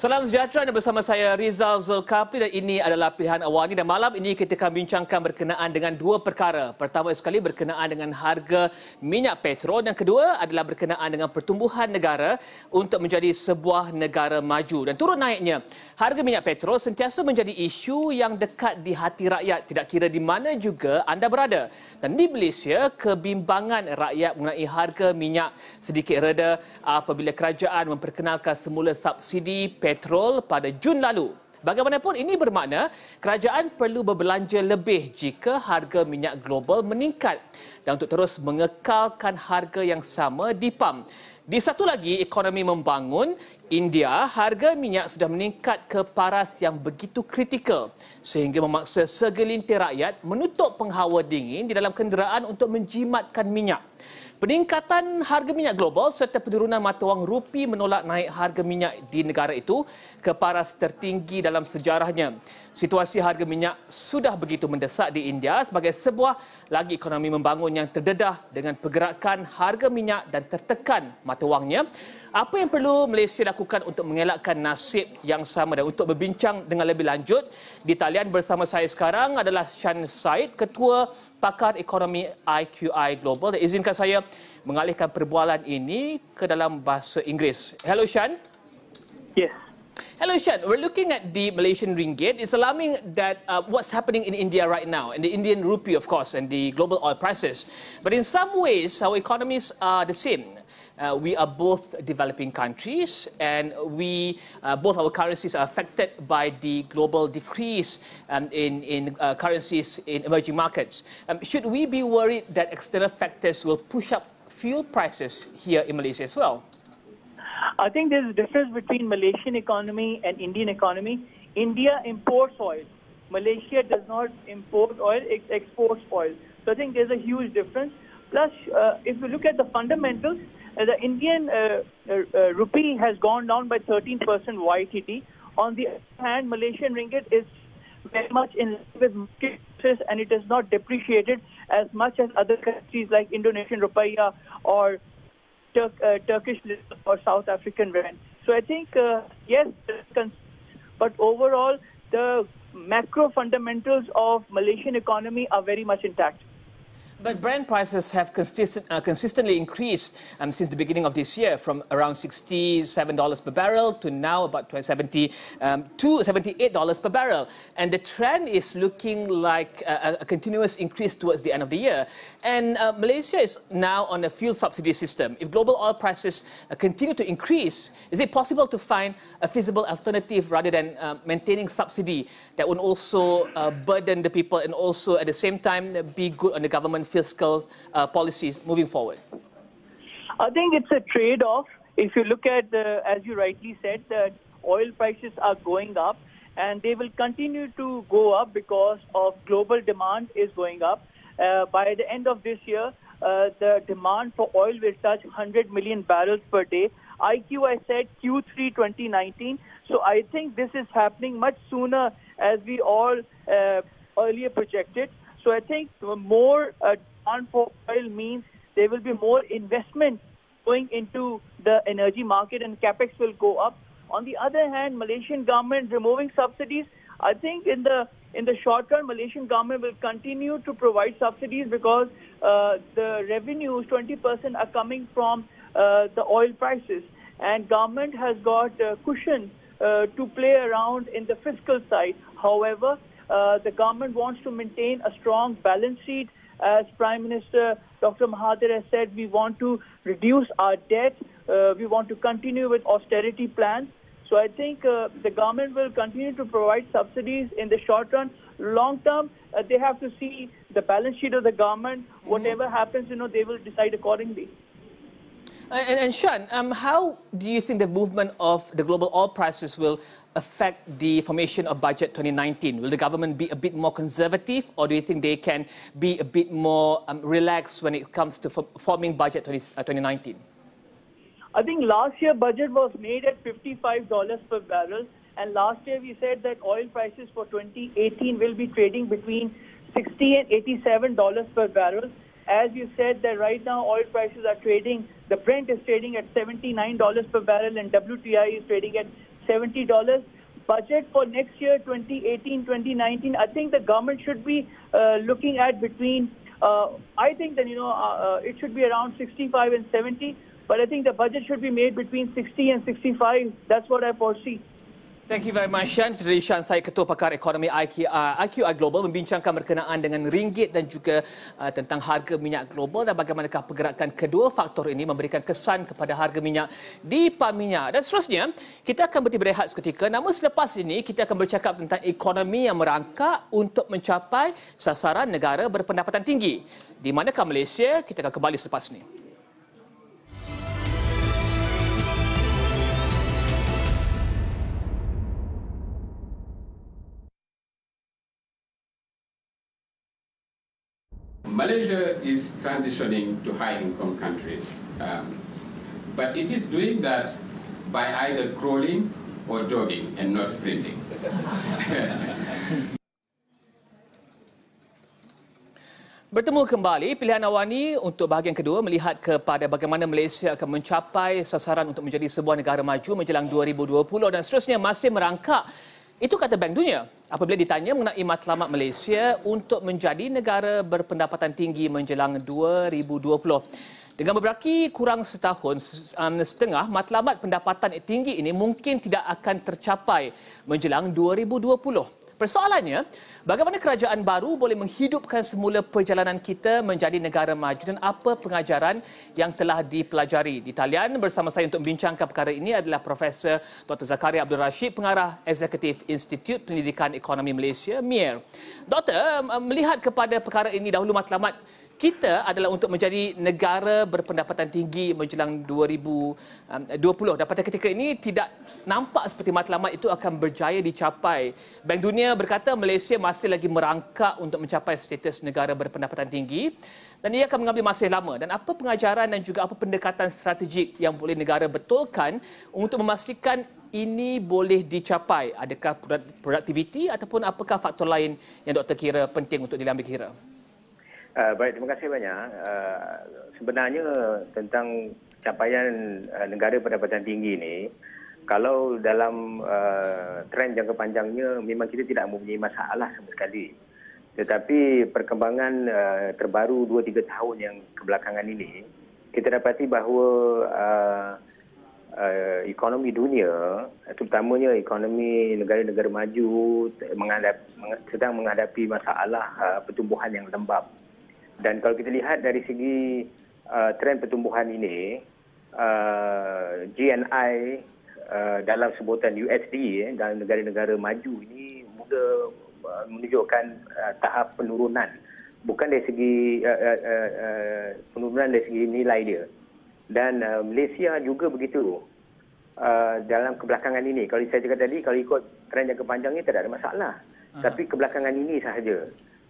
Salam sejahtera, anda bersama saya Rizal Zulkafli dan ini adalah pilihan awal ni, dan malam ini kita akan bincangkan berkenaan dengan dua perkara. Pertama sekali berkenaan dengan harga minyak petrol dan kedua adalah berkenaan dengan pertumbuhan negara untuk menjadi sebuah negara maju. Dan turut naiknya harga minyak petrol sentiasa menjadi isu yang dekat di hati rakyat, tidak kira di mana juga anda berada. Dan di Malaysia, kebimbangan rakyat mengenai harga minyak sedikit reda apabila kerajaan memperkenalkan semula subsidi petrol pada Jun lalu. Bagaimanapun, ini bermakna kerajaan perlu berbelanja lebih jika harga minyak global meningkat dan untuk terus mengekalkan harga yang sama di PAM. Di satu lagi, ekonomi membangun, India, harga minyak sudah meningkat ke paras yang begitu kritikal sehingga memaksa segelintir rakyat menutup penghawa dingin di dalam kenderaan untuk menjimatkan minyak. Peningkatan harga minyak global serta penurunan mata wang rupi menolak naik harga minyak di negara itu ke paras tertinggi dalam sejarahnya. Situasi harga minyak sudah begitu mendesak di India sebagai sebuah lagi ekonomi membangun yang terdedah dengan pergerakan harga minyak dan tertekan mata wangnya. Apa yang perlu Malaysia lakukan untuk mengelakkan nasib yang sama? Dan untuk berbincang dengan lebih lanjut, di talian bersama saya sekarang adalah Shan Said, Ketua Pakar Ekonomi IQI Global. Dan izinkan saya mengalihkan perbualan ini ke dalam bahasa Inggeris. Hello Shan. Yes. Hello Shan, we're looking at the Malaysian ringgit. It's alarming that what's happening in India right now, and the Indian rupee of course, and the global oil prices. But in some ways, our economies are the same. We are both developing countries, and both our currencies are affected by the global decrease in currencies in emerging markets. Should we be worried that external factors will push up fuel prices here in Malaysia as well? I think there's a difference between Malaysian economy and Indian economy. India imports oil. Malaysia does not import oil, it exports oil. So I think there's a huge difference. Plus, if you look at the fundamentals, the Indian rupee has gone down by 13% YTD. On the other hand, Malaysian ringgit is very much in line with market prices and it has not depreciated as much as other countries like Indonesian rupiah or Turkish lira or South African rand. So I think, yes, but overall, the macro fundamentals of Malaysian economy are very much intact. But Brent prices have consistently increased since the beginning of this year, from around $67 per barrel to now about $78 per barrel. And the trend is looking like a continuous increase towards the end of the year. And Malaysia is now on a fuel subsidy system. If global oil prices continue to increase, is it possible to find a feasible alternative rather than maintaining subsidy that would also burden the people and also at the same time be good on the government fiscal policies moving forward? I think it's a trade-off. If you look at, as you rightly said, that oil prices are going up and they will continue to go up because of global demand is going up. By the end of this year, the demand for oil will touch 100 million barrels per day. IQI said Q3 2019. So I think this is happening much sooner as we all earlier projected. So I think more demand for oil means there will be more investment going into the energy market and capex will go up. On the other hand, Malaysian government removing subsidies, I think in the short run, Malaysian government will continue to provide subsidies because the revenues, 20% are coming from the oil prices. And government has got cushion to play around in the fiscal side. However, the government wants to maintain a strong balance sheet. As Prime Minister Dr. Mahathir has said, we want to reduce our debt. We want to continue with austerity plans. So I think the government will continue to provide subsidies in the short run. Long term, they have to see the balance sheet of the government. Whatever happens, they will decide accordingly. And Shan, how do you think the movement of the global oil prices will affect the formation of budget 2019? Will the government be a bit more conservative, or do you think they can be a bit more relaxed when it comes to forming budget 2019? I think last year budget was made at $55 per barrel, and last year we said that oil prices for 2018 will be trading between $60 and $87 per barrel. As you said, that right now oil prices are trading, the Brent is trading at $79 per barrel and WTI is trading at $70. Budget for next year, 2018-2019, I think the government should be looking at between, I think that, it should be around 65 and 70, but I think the budget should be made between 60 and 65. That's what I foresee. Thank you very much, Shan. Itu dari Shan, saya Ketua Pakar Ekonomi IQI Global membincangkan berkenaan dengan ringgit dan juga tentang harga minyak global dan bagaimanakah pergerakan kedua faktor ini memberikan kesan kepada harga minyak di pam minyak. Dan seterusnya, kita akan berhenti berehat seketika. Namun selepas ini, kita akan bercakap tentang ekonomi yang merangkak untuk mencapai sasaran negara berpendapatan tinggi. Di manakah Malaysia? Kita akan kembali selepas ini. Malaysia is transitioning to high-income countries, but it is doing that by either crawling or jogging and not sprinting. Bertemu kembali, pilihan Awani untuk bahagian kedua melihat kepada bagaimana Malaysia akan mencapai sasaran untuk menjadi sebuah negara maju menjelang 2020 dan seterusnya masih merangkak. Itu kata Bank Dunia apabila ditanya mengenai matlamat Malaysia untuk menjadi negara berpendapatan tinggi menjelang 2020. Dengan berberaki kurang setahun setengah, matlamat pendapatan tinggi ini mungkin tidak akan tercapai menjelang 2020. Persoalannya, bagaimana kerajaan baru boleh menghidupkan semula perjalanan kita menjadi negara maju dan apa pengajaran yang telah dipelajari. Di talian bersama saya untuk membincangkan perkara ini adalah Profesor Dr. Zakaria Abdul Rashid, Pengarah Eksekutif Institut Pendidikan Ekonomi Malaysia, MIER. Doktor, melihat kepada perkara ini dahulu matlamat kita adalah untuk menjadi negara berpendapatan tinggi menjelang 2020 dan pada ketika ini tidak nampak seperti matlamat itu akan berjaya dicapai. Bank Dunia berkata Malaysia masih lagi merangkak untuk mencapai status negara berpendapatan tinggi dan ia akan mengambil masa lama. Dan apa pengajaran dan juga apa pendekatan strategik yang boleh negara betulkan untuk memastikan ini boleh dicapai? Adakah produktiviti ataupun apakah faktor lain yang doktor kira penting untuk diambil kira? Baik, terima kasih banyak. Sebenarnya tentang capaian negara pendapatan tinggi ini, kalau dalam trend jangka panjangnya memang kita tidak mempunyai masalah sama sekali. Tetapi perkembangan terbaru 2-3 tahun yang kebelakangan ini, kita dapati bahawa ekonomi dunia, terutamanya ekonomi negara-negara maju sedang menghadapi masalah pertumbuhan yang lembab. Dan kalau kita lihat dari segi trend pertumbuhan ini, GNI dalam sebutan USD dalam negara-negara maju ini mula menunjukkan tahap penurunan. Bukan dari segi penurunan dari segi nilai dia. Dan Malaysia juga begitu. Dalam kebelakangan ini, kalau saya cakap tadi, kalau ikut trend jangka panjang ini tidak ada masalah. Tapi kebelakangan ini sahaja.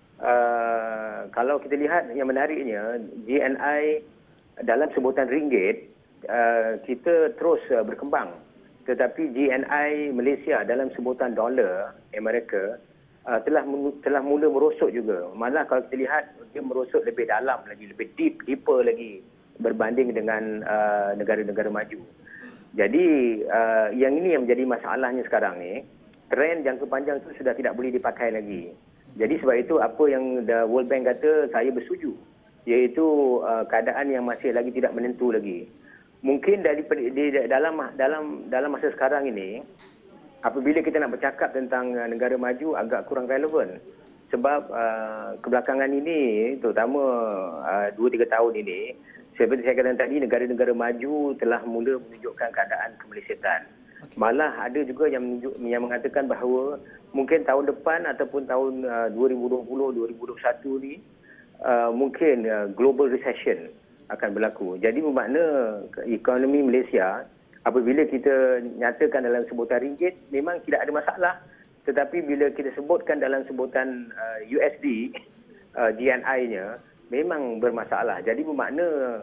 Kalau kita lihat yang menariknya, GNI dalam sebutan ringgit, kita terus berkembang. Tetapi GNI Malaysia dalam sebutan dolar Amerika telah mula merosot juga. Malah kalau kita lihat, dia merosot lebih dalam lagi, lebih deeper lagi berbanding dengan negara-negara maju. Jadi yang ini yang menjadi masalahnya sekarang ni, trend jangka panjang itu sudah tidak boleh dipakai lagi. Jadi sebab itu apa yang the World Bank kata saya bersetuju, iaitu keadaan yang masih lagi tidak menentu lagi. Mungkin dalam masa sekarang ini, apabila kita nak bercakap tentang negara maju agak kurang relevan. Sebab kebelakangan ini, terutama 2-3 tahun ini, seperti saya katakan tadi, negara-negara maju telah mula menunjukkan keadaan kemelesetan. Malah ada juga yang mengatakan bahawa mungkin tahun depan ataupun tahun 2020-2021 ni mungkin global recession akan berlaku. Jadi bermakna ekonomi Malaysia apabila kita nyatakan dalam sebutan ringgit memang tidak ada masalah. Tetapi bila kita sebutkan dalam sebutan USD, GNI-nya memang bermasalah. Jadi bermakna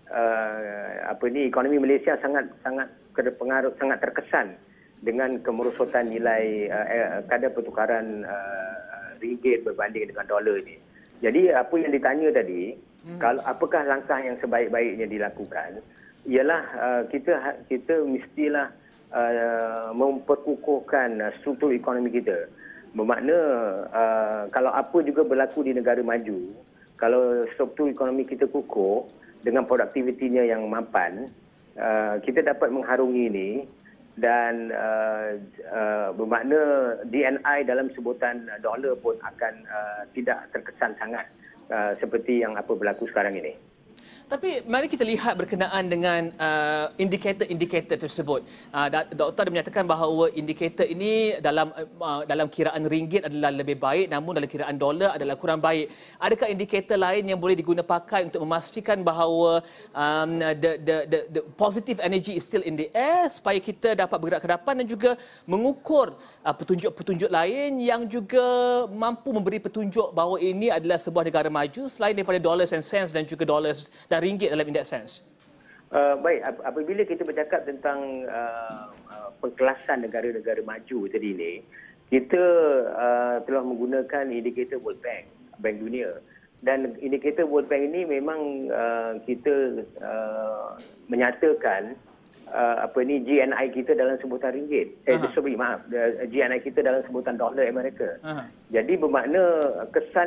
ekonomi Malaysia sangat berpengaruh, sangat terkesan dengan kemerosotan nilai kadar pertukaran ringgit berbanding dengan dolar ini. Jadi apa yang ditanya tadi, kalau apakah langkah yang sebaik-baiknya dilakukan, ialah kita mestilah memperkukuhkan struktur ekonomi kita. Bermakna kalau apa juga berlaku di negara maju, kalau struktur ekonomi kita kukuh dengan produktivitinya yang mapan, kita dapat mengharungi ini dan bermakna DNI dalam sebutan dolar pun akan tidak terkesan sangat seperti yang apa berlaku sekarang ini. Tapi mari kita lihat berkenaan dengan indikator-indikator tersebut. Doktor menyatakan bahawa indikator ini dalam kiraan ringgit adalah lebih baik, namun dalam kiraan dolar adalah kurang baik. Adakah indikator lain yang boleh diguna pakai untuk memastikan bahawa the positive energy is still in the air supaya kita dapat bergerak ke depan dan juga mengukur petunjuk-petunjuk lain yang juga mampu memberi petunjuk bahawa ini adalah sebuah negara maju selain daripada dollars and cents dan juga dollars dan ringgit dalam index sense? Baik, apabila kita bercakap tentang pengkelasan negara-negara maju tadi ini, kita telah menggunakan indikator World Bank, Bank Dunia. Dan indikator World Bank ini memang kita menyatakan GNI kita dalam sebutan ringgit. GNI kita dalam sebutan dolar Amerika. Jadi bermakna kesan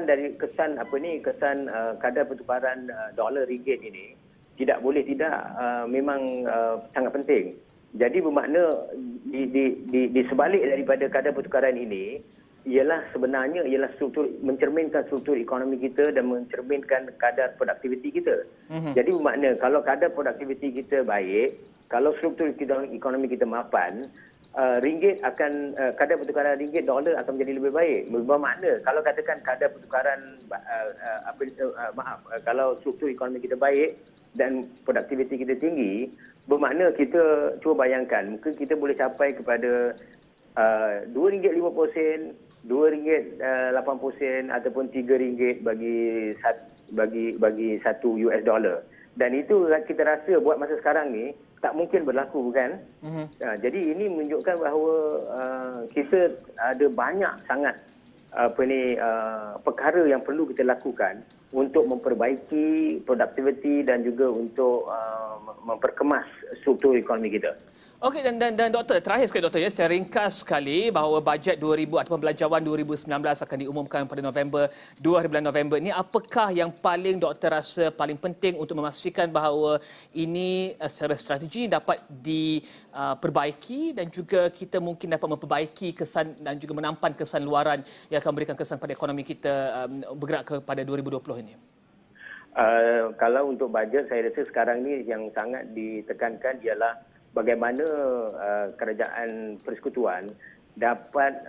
kadar pertukaran dolar ringgit ini tidak boleh tidak memang sangat penting. Jadi bermakna di sebalik daripada kadar pertukaran ini sebenarnya ialah mencerminkan struktur ekonomi kita dan mencerminkan kadar produktiviti kita. Jadi bermakna kalau kadar produktiviti kita baik, kalau struktur ekonomi kita mapan, ringgit akan kadar pertukaran ringgit dolar akan menjadi lebih baik. Bermakna kalau katakan kadar pertukaran kalau struktur ekonomi kita baik dan produktiviti kita tinggi, bermakna kita cuba bayangkan mungkin kita boleh capai kepada RM2.50, RM2.80 ataupun RM3 bagi satu US dollar. Dan itu kita rasa buat masa sekarang ni tak mungkin berlaku, bukan? Jadi ini menunjukkan bahawa kita ada banyak sangat perkara yang perlu kita lakukan untuk memperbaiki produktiviti dan juga untuk memperkemas struktur ekonomi kita. Okey, dan doktor, terakhir sekali doktor, secara ringkas sekali bahawa bajet 2000 ataupun belanjawan 2019 akan diumumkan pada November, 2 bulan November ini. Apakah yang paling doktor rasa paling penting untuk memastikan bahawa ini secara strategi dapat diperbaiki dan juga kita mungkin dapat memperbaiki kesan dan juga menampan kesan luaran yang akan memberikan kesan pada ekonomi kita bergerak kepada 2020 ini? Kalau untuk bajet, saya rasa sekarang ni yang sangat ditekankan ialah bagaimana kerajaan persekutuan dapat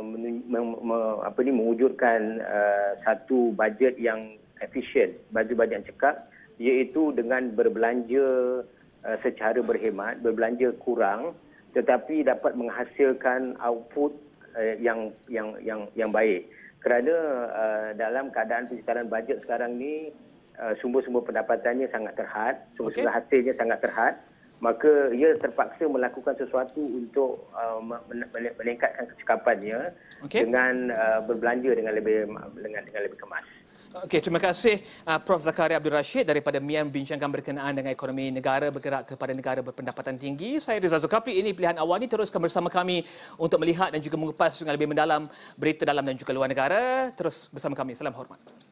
mewujudkan satu bajet yang efisien, bajet yang cekap, iaitu dengan berbelanja secara berhemat, berbelanja kurang tetapi dapat menghasilkan output yang baik. Kerana dalam keadaan pencecaran bajet sekarang ni sumber-sumber pendapatannya sangat terhad, sumber-sumber hasilnya sangat terhad, maka ia terpaksa melakukan sesuatu untuk meningkatkan kecekapannya dengan berbelanja dengan lebih kemas. Okey, terima kasih Prof. Zakaria Abdul Rashid daripada MIAN membincangkan berkenaan dengan ekonomi negara bergerak kepada negara berpendapatan tinggi. Saya Rizal Zulkafli, ini Pilihan Awal ini, teruskan bersama kami untuk melihat dan juga mengupas dengan lebih mendalam berita dalam dan juga luar negara. Terus bersama kami. Salam hormat.